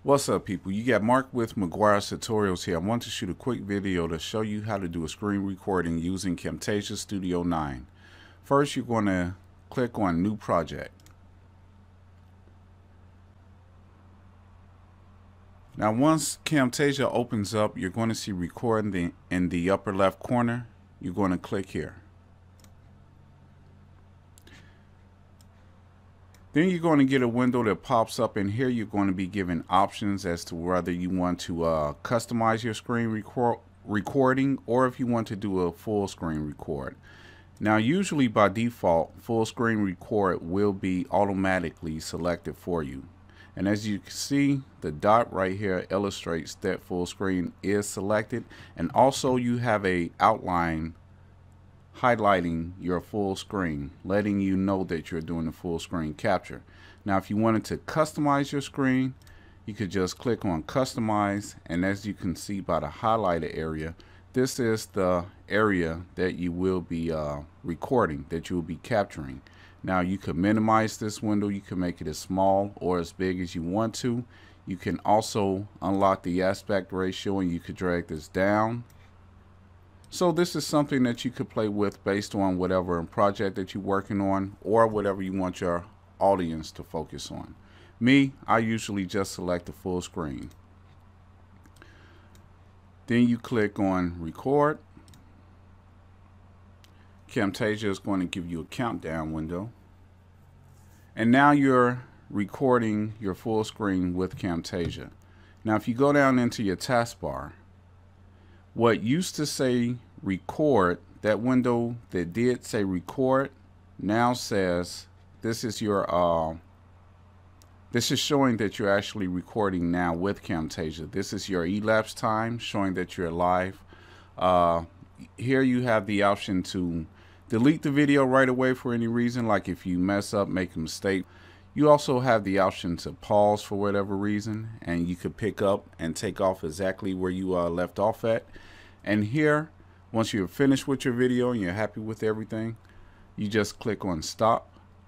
What's up, people? You got Mark with McGuires Tutorials here. I want to shoot a quick video to show you how to do a screen recording using Camtasia Studio 9. First, you're going to click on New Project. Now, once Camtasia opens up, you're going to see Recording in the upper left corner. You're going to click here. Then you're going to get a window that pops up, and here you're going to be given options as to whether you want to customize your screen recording or if you want to do a full screen record. Now, usually by default, full screen record will be automatically selected for you. And as you can see, the dot right here illustrates that full screen is selected, and also you have a outline highlighting your full screen, letting you know that you're doing a full screen capture. Now, if you wanted to customize your screen, you could just click on Customize, and as you can see by the highlighted area, this is the area that you will be recording, that you will be capturing. Now, you could minimize this window. You can make it as small or as big as you want to. You can also unlock the aspect ratio, and you could drag this down. So this is something that you could play with based on whatever project that you're working on or whatever you want your audience to focus on. Me, I usually just select the full screen. Then you click on Record. Camtasia is going to give you a countdown window. And now you're recording your full screen with Camtasia. Now, if you go down into your taskbar, what used to say record, that window that did say record now says this is your this is showing that you're actually recording now with Camtasia. This is your elapsed time showing that you're live. Here you have the option to delete the video right away for any reason, like if you mess up, make a mistake. You also have the option to pause for whatever reason, and you could pick up and take off exactly where you left off at. And here, once you're finished with your video and you're happy with everything, you just click on Stop.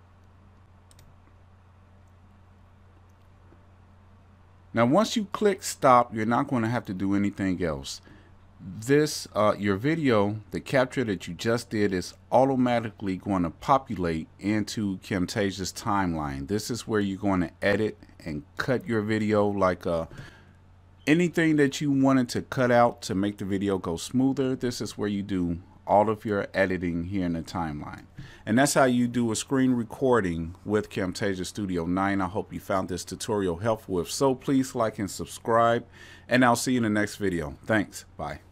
Now, once you click Stop, you're not going to have to do anything else. This, your video, the capture that you just did, is automatically going to populate into Camtasia's timeline. This is where you're going to edit and cut your video, like anything that you wanted to cut out to make the video go smoother. This is where you do all of your editing here in the timeline. And that's how you do a screen recording with Camtasia Studio 9. I hope you found this tutorial helpful. If so, please like and subscribe, and I'll see you in the next video. Thanks. Bye.